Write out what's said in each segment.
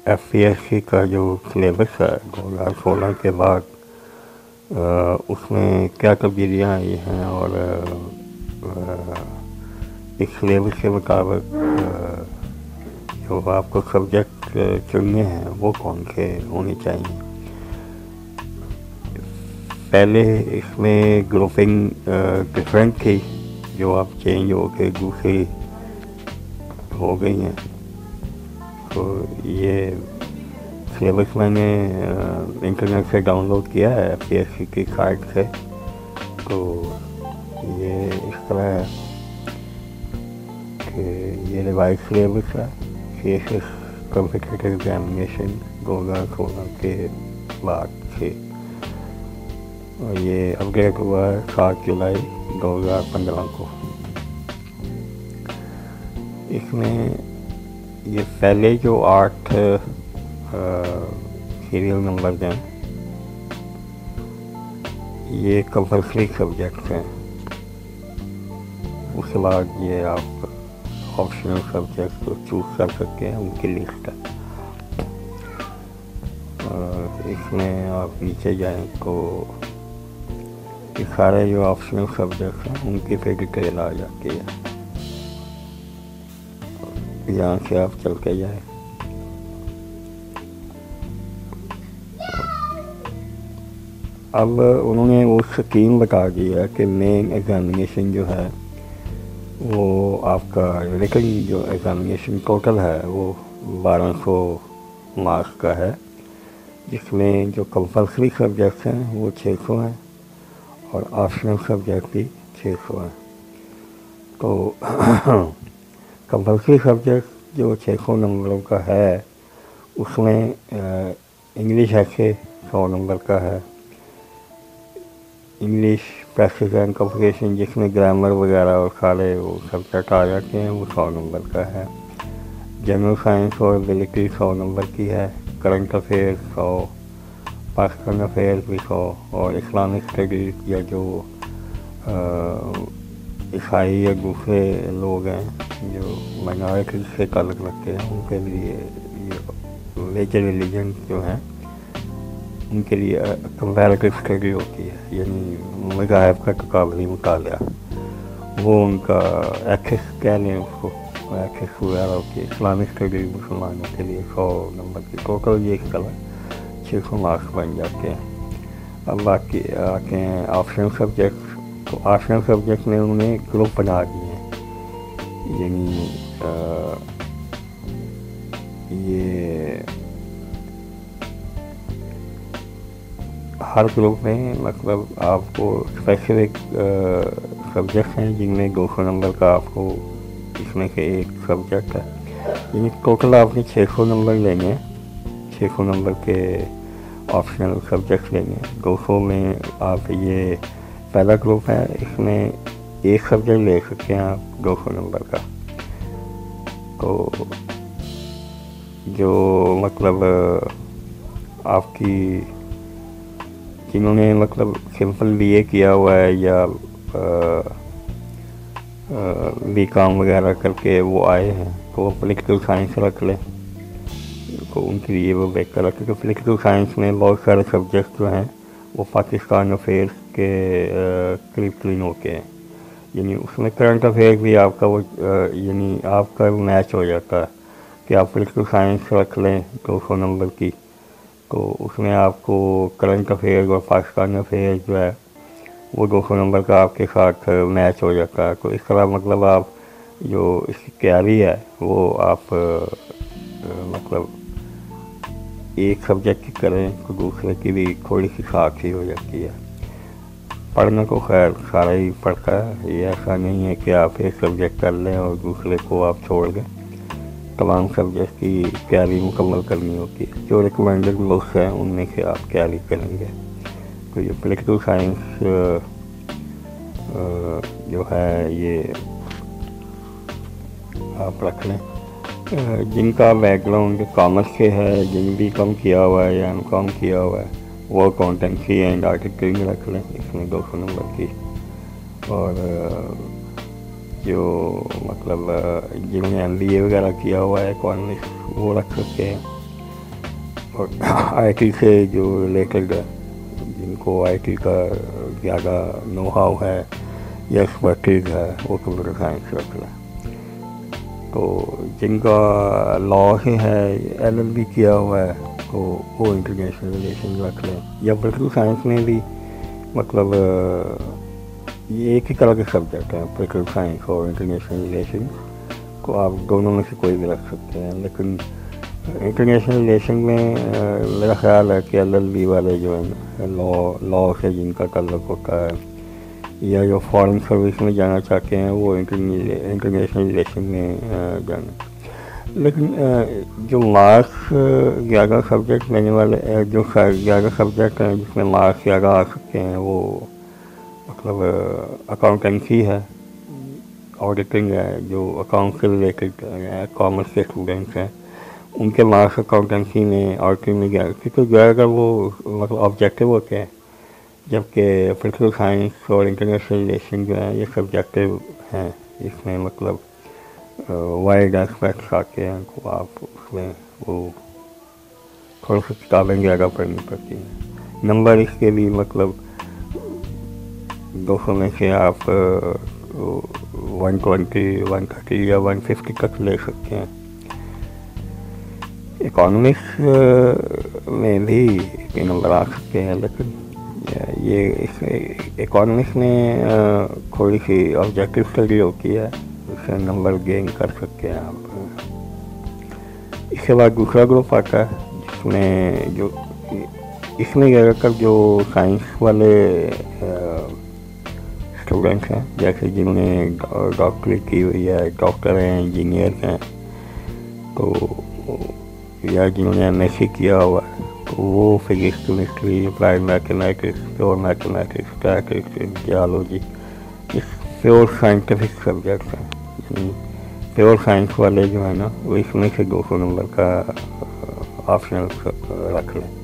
FPSC का जो syllabus है 2016 के बाद उसमें क्या तब्दीलियाँ आई हैं और इस सिलेबस के मुताबिक जो आपको सब्जेक्ट चुनने हैं वो कौन से होने चाहिए। पहले इसमें ग्रुपिंग डिफरेंट थी जो अब चेंज हो के दूसरी हो गई हैं। तो ये सिलेबस मैंने इंटरनेट से डाउनलोड किया है एफपीएससी की साइट से। तो ये इस तरह है कि ये रिवाइज सिलेबस है सीएसएस कॉम्पिटिटिव एग्जामिनेशन 2016 के बाद से, और ये अपडेट हुआ है 7 जुलाई 2015 को। इसमें ये पहले जो 8 सीरियल नंबर हैं ये कंपल्सरी सब्जेक्ट हैं। उसके बाद ये आप ऑप्शनल सब्जेक्ट को चूज़ कर सकते हैं, उनकी लिस्ट है। इसमें आप नीचे जाएं तो ये सारे जो ऑप्शनल सब्जेक्ट हैं उनकी फिर डिटेल आ जाती है। यहाँ से आप चल के जाएं। अब उन्होंने वो स्कीम बता दी है कि मेन एग्जामिनेशन जो है वो आपका रिटन जो एग्जामिनेशन टोटल है वो 1200 मार्क्स का है, जिसमें जो कंपल्सरी सब्जेक्ट हैं वो 600 हैं और ऑप्शनल सब्जेक्ट भी 600 हैं। तो कंपल्सरी सब्जेक्ट जो 600 नंबरों का है उसमें इंग्लिश ऐसे 100 नंबर का है, इंग्लिश प्रैक्टिस एंड कम्युनिकेशन जिसमें ग्रामर वगैरह और सारे वो सब्जेक्ट आ जाते हैं वो 100 नंबर का है, जनरल साइंस और एबिलिटी 100 नंबर की है, करंट अफेयर्स 100, पाकिस्तान अफेयर्स भी 100 और इस्लामिक स्टडीज़ या जो ईसाई या दूसरे लोग हैं जो माइनॉरिटी से ताल्लुक़ रखते हैं उनके लिए ये मेजर रिलीजन जो हैं उनके लिए कंपैरेटिव स्टडी होती है, यानी मज़ाहिब का तकाबली मुतालिया, वो उनका एक्सेस कह लें उसको, एक्सेस वगैरह होती है। इस्लामिक स्टडी मुसलमानों के लिए 100 नंबर की टोटल ये एक कलर 600 मार्क्स बन जाते हैं। अब बाकी आते हैं ऑप्शनल सब्जेक्ट। तो ऑप्शनल सब्जेक्ट में उन्होंने ग्रुप बना दिए हैं, यानी ये हर ग्रुप में मतलब आपको स्पेसिफिक सब्जेक्ट हैं जिनमें 200 नंबर का आपको इसमें से एक सब्जेक्ट है, यानी टोटल आपने 600 नंबर लेंगे, 600 नंबर के ऑप्शनल सब्जेक्ट लेंगे। 200 में आप ये पहला ग्रुप है, इसमें एक सब्जेक्ट ले सकते हैं आप 200 नंबर का। तो जो मतलब आपकी जिन्होंने मतलब सिंपल बीए किया हुआ है या बीकॉम वगैरह करके वो आए हैं तो वो पॉलिटिकल साइंस रख लें, तो उनके लिए वो बेहतर है, क्योंकि पॉलिटिकल साइंस में बहुत सारे सब्जेक्ट जो हैं वो पाकिस्तान अफेयर्स के करीब करीब होते हैं, यानी उसमें करंट अफेयर भी आपका वो यानी आपका मैच हो जाता है कि आप पॉलिटिकल साइंस रख लें 200 नंबर की, तो उसमें आपको करंट अफेयर और पाकिस्तान अफेयर जो है वो 200 नंबर का आपके साथ मैच हो जाता है। तो इस तरह मतलब आप जो इसकी तैयारी है वो आप मतलब एक सब्जेक्ट की करें तो दूसरे की भी थोड़ी सी साथ ही हो जाती है। पढ़ना तो खैर सारा ही पढ़ता है, ये ऐसा नहीं है कि आप एक सब्जेक्ट कर लें और दूसरे को आप छोड़ दें, तमाम सब्जेक्ट की तैयारी मुकम्मल करनी होती है। जो रिकमेंडेड बुक्स हैं उनमें से आप तैयारी करेंगे। तो ये पॉलिटिकल साइंस जो है ये आप रख लें। जिनका बैकग्राउंड कॉमर्स से है, जिन भी कम किया हुआ है या एम.कॉम किया हुआ है वो अकाउंटेंसी एंड आर्टिकलिंग रख लें, इसमें 200 नंबर की। और जो मतलब जिन्होंने एमबीए वगैरह किया हुआ है इकोनॉमिक्स वो रख सकते हैं। और आईटी से जो रिलेटेड जिनको आईटी का ज़्यादा नो हाउ है या एक्सपर्टीज है वो कंप्यूटर साइंस रख लें। तो जिनका लॉ से है एलएलबी किया हुआ है तो वो इंटरनेशनल रिलेशन रख लें। या पोलिटिकल साइंस में भी मतलब ये एक ही तरह के सब्जेक्ट हैं, पोलिटिकल साइंस और इंटरनेशनल रिलेशन को आप दोनों में से कोई भी रख सकते हैं। लेकिन इंटरनेशनल रिलेशन में मेरा ख्याल है कि एलएलबी वाले जो है लॉ से जिनका ताल्लुक होता है या जो फॉरेन सर्विस में जाना चाहते हैं वो इंटरनेशनल रिलेशन में जाना। लेकिन जो मार्क्स ज़्यादा सब्जेक्ट लेने वाले जो ज़्यादा सब्जेक्ट हैं जिसमें मार्क्स ज़्यादा आ सकते हैं वो मतलब अकाउंटेंसी है, ऑडिटिंग है, जो अकाउंट से रिलेटेड कॉमर्स के स्टूडेंट्स हैं उनके मार्क्स अकाउंटेंसी में ऑडिटिंग में क्योंकि ज़्यादातर वो मतलब ऑब्जेक्टिव होते हैं, जबकि पोलिटिकल साइंस और इंटरनेशनल रिलेशन जो है ये सब्जेक्टिव हैं। इसमें मतलब वाइड एस्पेक्ट्स आते हैं तो आप उसमें वो थोड़ी सी किताबें ज़्यादा पढ़नी पड़ती हैं। नंबर इसके भी मतलब 200 में से आप 120, 130 या 150 तक ले सकते हैं। इकोनॉमिक्स में भी इतने नंबर आ सकते हैं, लेकिन ये इकोनॉमिक्स में थोड़ी सी ऑब्जेक्टिव स्टडी होती है, उससे नंबर गेन कर सकते हैं आप। इसके बाद दूसरा ग्रुप आता है जिसमें जो इसमें ज़्यादातर जो साइंस वाले स्टूडेंट्स हैं जैसे जिन्होंने डॉक्टरी की हुई है, डॉक्टर हैं, इंजीनियर हैं, तो या जिन्होंने एमएससी किया हुआ है तो वो physics, chemistry, applied mathematics, pure mathematics, statistics, geology इस प्योर साइंटिफिक सब्जेक्ट हैं। प्योर साइंस वाले जो है ना वो इसमें से 200 नंबर का ऑप्शनल रख लें।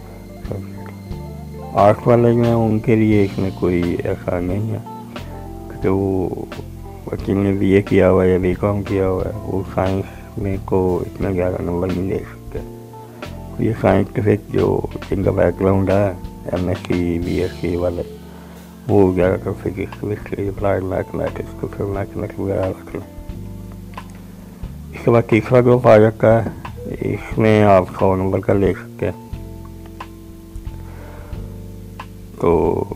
आर्ट्स वाले जो हैं उनके लिए इसमें कोई ऐसा नहीं है क्योंकि वो जिन्होंने बीए किया हुआ है या बीकॉम किया हुआ है वो साइंस में को इतना ज़्यादा नंबर नहीं ले सकते। तो ये साइंटिफिक जो जिनका बैकग्राउंड है एमएससी, बीएससी वाले वो ज़्यादातर physics, chemistry, applied mathematics, pure mathematics वगैरह रख लें। इसके बाद तीसरा ग्रुप आ जाता है, इसमें आप 100 नंबर का ले सकते हैं। तो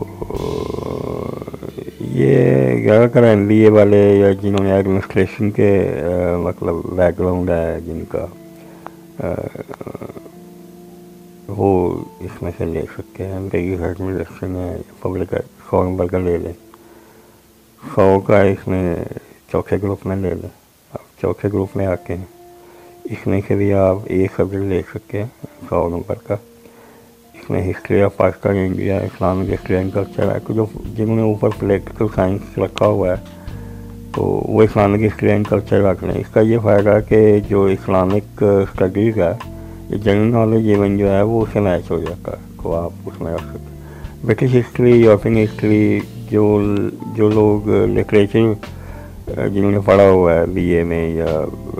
ये ज़्यादातर एमबीए वाले या जिन्होंने एडमिनिस्ट्रेशन के मतलब बैकग्राउंड है जिनका वो इसमें से ले सकते हैं। बिजनेस एडमिनिस्ट्रेशन है, पब्लिक 100 नंबर का ले लें, 100 का इसमें चौथे ग्रुप में ले लें। आप चौथे ग्रुप में आके हैं इसमें से भी आप एक सब्जेक्ट ले सकते हैं 100 नंबर का। इसमें history of Pakistan, India, Islamic history and culture है। तो जो जिन्होंने ऊपर पॉलिटिकल साइंस रखा हुआ है तो वो इस्लामिक हिस्ट्री एंड कल्चर रख लें। इसका ये फ़ायदा है कि जो इस्लामिक स्टडीज़ है ये जनरल नॉलेज इवन जो है वो उससे मैच हो जाता है, तो आप उसमें रख सकते हैं। ब्रिटिश हिस्ट्री, यूरोपियन हिस्ट्री, जो लोग लिटरेचर जिन्होंने पढ़ा हुआ है बीए में या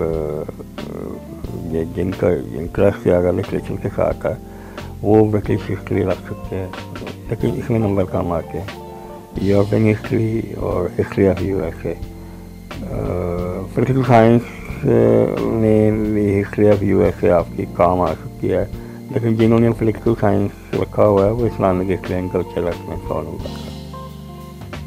जिनका इंटरेस्ट ज़्यादा लिटरेचर के साथ है वो ब्रिटिश हिस्ट्री रख सकते हैं, लेकिन इसमें नंबर कम आते हैं। यूरोपियन हिस्ट्री और history of USA. Political science में भी हिस्ट्री ऑफ यूएसए आपकी काम आ सकती है, लेकिन जिन्होंने पोलिटिकल साइंस रखा हुआ है वो इस्लामिक हिस्ट्री एंड कल्चर रखते हैं 100 नंबर का।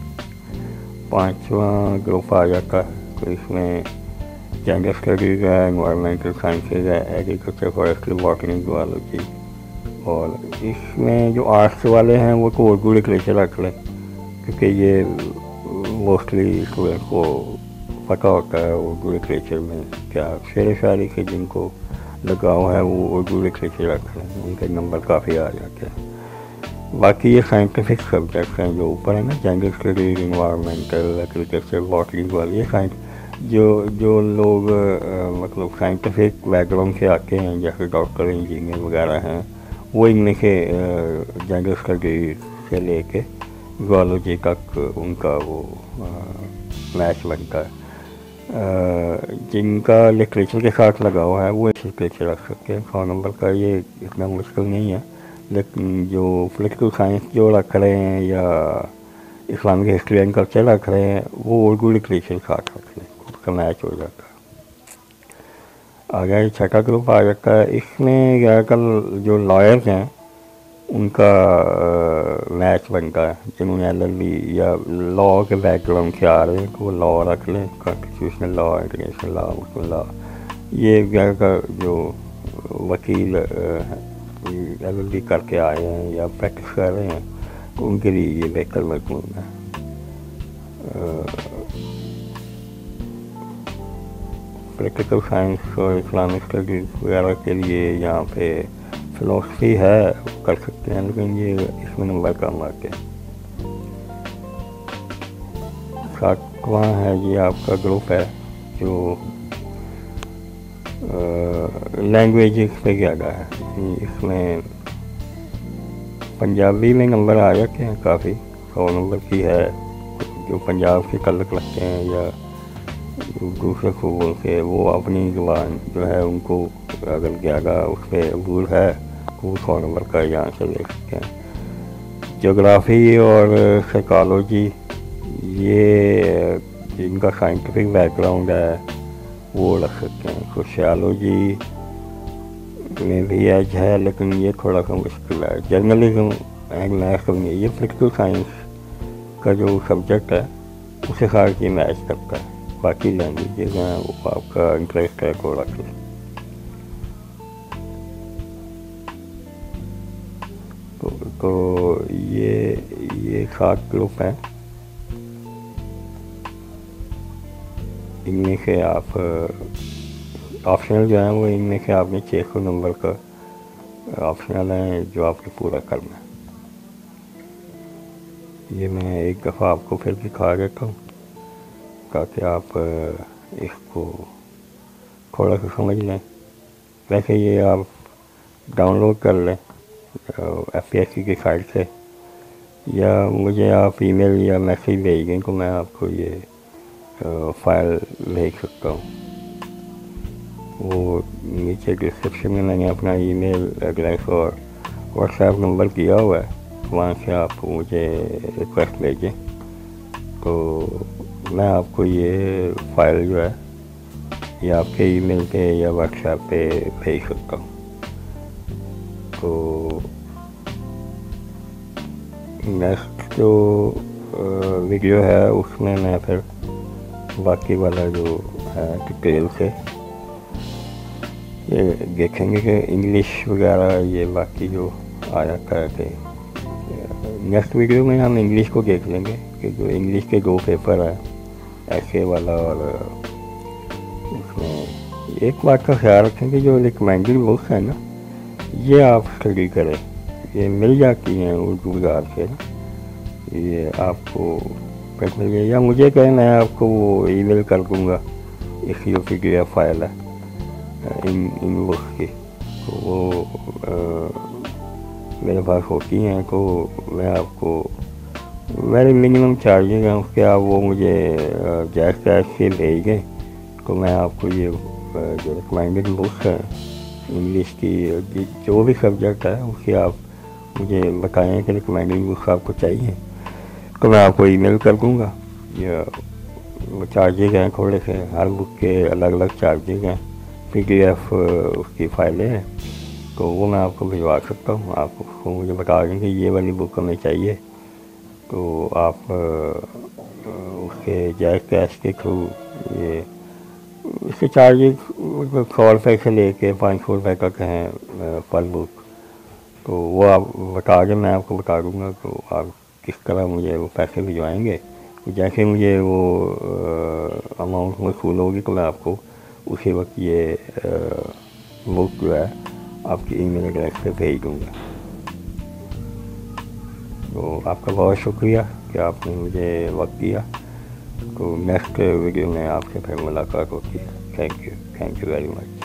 5वां ग्रुप आ जाता है, तो इसमें जेंडर स्टडीज़ है, एनवायरमेंटल साइंसेज है, एग्रीकल्चर, फॉरेस्ट्री, बॉटनी, जूलॉजी। और इसमें जो आर्ट्स वाले हैं वो तो उर्दू लिटरेचर रख लें क्योंकि ये मोस्टली स्टूडेंट को पता होता है उर्दू लिटरेचर में क्या शेर शायरी से जिनको लगाव है वो उर्दू लिटरेचर रख लें, उनके नंबर काफ़ी आ जाते हैं। बाकी ये साइंटिफिक सब्जेक्ट्स हैं जो ऊपर है ना, gender studies, environmental, agriculture, botany वाले ये साइंस जो लोग मतलब साइंटिफिक बैकग्राउंड से आते हैं जैसे डॉक्टर, इंजीनियर वगैरह हैं वो इनमें से जेंडर स्टडीज से लेके जूलॉजी तक उनका वो मैच बनता है। जिनका लिटरेचर के साथ लगा हुआ है वो इस लिटरेचर रख सकते हैं। 100 नंबर का ये इतना मुश्किल नहीं है, लेकिन जो पॉलिटिकल साइंस जो रख रहे हैं या इस्लामिक हिस्ट्री एंड कल्चर रख रहे हैं वो उर्दू लिटरेचर के साथ रख लें, उसका मैच हो जाता है। आगे छठा ग्रुप आ जाता है, इसमें ज़्यादातर जो लॉयर्स हैं उनका मैच बनता है, जिन्होंने LLB या लॉ के बैकग्राउंड से आ रहे हैं तो वो लॉ रख लें, constitutional law, international law, Muslim law. ये ज़्यादातर जो वकील LLB करके आए हैं या प्रैक्टिस कर रहे हैं तो उनके लिए ये बेहतर मजमून है। प्रैक्टिकल साइंस और इस्लामिक स्टडीज़ वगैरह के लिए यहाँ पे फिलोसफी है, कर सकते हैं, लेकिन ये इसमें नंबर कम आते हैं। 7वां है ये आपका ग्रुप है जो लैंग्वेजेस पे ज़्यादा है। इसमें पंजाबी में नंबर आ जाते हैं काफ़ी, 100 नंबर की है जो पंजाब से ताल्लुक़ रखते हैं या दूसरे सूबों से, वो अपनी ज़ुबान जो है उनको अगर ज़्यादा उस पर अबूर है वो 100 नंबर का यहाँ से ले सकते हैं। जोग्राफ़ी और साइकोलॉजी ये जिनका साइंटिफिक बैकग्राउंड है वो रख सकते हैं। सोशियोलॉजी में भी एज है लेकिन ये थोड़ा सा मुश्किल है। जर्नलिज्म एंड मैथ्स में ये पॉलिटिकल साइंस का जो सब्जेक्ट है उसे साथ ये मैच करता है। बाकी लैंग्वेजेज हैं वो आपका इंटरेस्ट है को रख लें। तो ये 7 ग्रुप हैं, इनमें से आप ऑप्शनल जो है वो इनमें से आपने 600 नंबर का ऑप्शनल है जो आपको पूरा करना है। ये मैं एक दफ़ा आपको फिर दिखा देता हूँ ताकि आप इसको थोड़ा सा समझ लें। वैसे ये आप डाउनलोड कर लें FPSC की साइट से, या मुझे आप ईमेल या मैसेज भेज दें तो मैं आपको ये फ़ाइल भेज सकता हूँ। वो नीचे डिस्क्रिप्शन में मैंने अपना ईमेल एड्रेस और व्हाट्सएप नंबर दिया हुआ है, वहाँ से आप मुझे रिक्वेस्ट भेजें तो मैं आपको ये फ़ाइल जो है ये आपके ईमेल पे या व्हाट्सएप पे भेज सकता हूँ। तो नेक्स्ट जो वीडियो है उसमें मैं फिर बाकी वाला जो है डिटेल से ये देखेंगे कि इंग्लिश वगैरह ये बाकी जो आया करके नेक्स्ट वीडियो में हम इंग्लिश को देख लेंगे कि जो इंग्लिश के 2 पेपर है ऐसे वाला, और उसमें एक बात का ख्याल रखें कि जो रिकमेंडेड बुक्स है ना ये आप स्टडी करें, ये मिल जाती हैं उर्दू बाज़ार से, ये आपको मिल गया या मुझे कहें मैं आपको वो ईमेल कर दूँगा इसकी जो PDF फाइल है इन बुक्स की, तो वो मेरे पास होती हैं तो मैं आपको मेरे मिनिमम चार्जेज हैं उसके आप वो मुझे जैस कैश से भेज दें तो मैं आपको ये जो रिकमेंडेड बुक्स है इंग्लिश की जो भी सब्जेक्ट है उसकी आप मुझे बताएं कि रिकमेंडेड बुक्स आपको चाहिए तो मैं आपको ईमेल कर दूँगा। या वो चार्जेज हैं थोड़े से, हर बुक के अलग अलग चार्जेज हैं, PDF उसकी फाइलें हैं तो वो मैं आपको भिजवा सकता हूँ। आप उसको मुझे बता दें कि ये वाली बुक हमें चाहिए तो आप उसके जायज़ कैश के थ्रू ये इसके चार्जेस 100 रुपये से लेके 500 रुपये तक हैं पर बुक, तो वो आप बता दें मैं आपको बता दूँगा तो आप किस तरह मुझे वो पैसे भिजवाएँगे। तो जैसे मुझे वो अमाउंट वसूल होगी तो मैं आपको उसी वक्त ये बुक जो है आपकी ईमेल एड्रेस पे भेज दूँगा। तो आपका बहुत शुक्रिया कि आपने मुझे वक्त दिया। तो नेक्स्ट वीडियो में आपसे फिर मुलाकात होती है। Thank you very much.